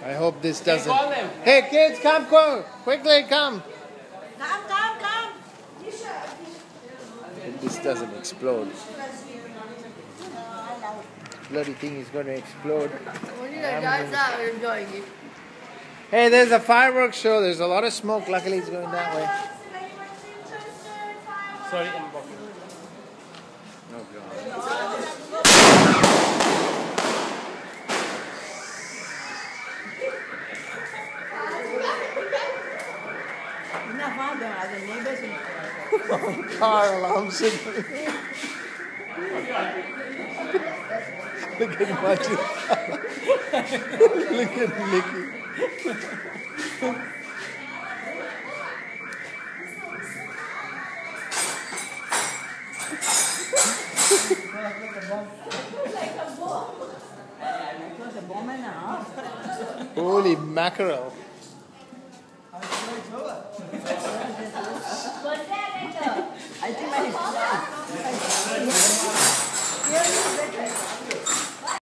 I hope this doesn't. Hey kids, come quickly, come. Come. Hope this doesn't explode. Bloody thing is going to explode. Only the guys are enjoying it. Hey, there's a fireworks show. There's a lot of smoke. Luckily, it's going that way. Sorry, I'm walking. Oh God. Car alarm signal. Look at Martin. Look at Nicky. Holy mackerel. I think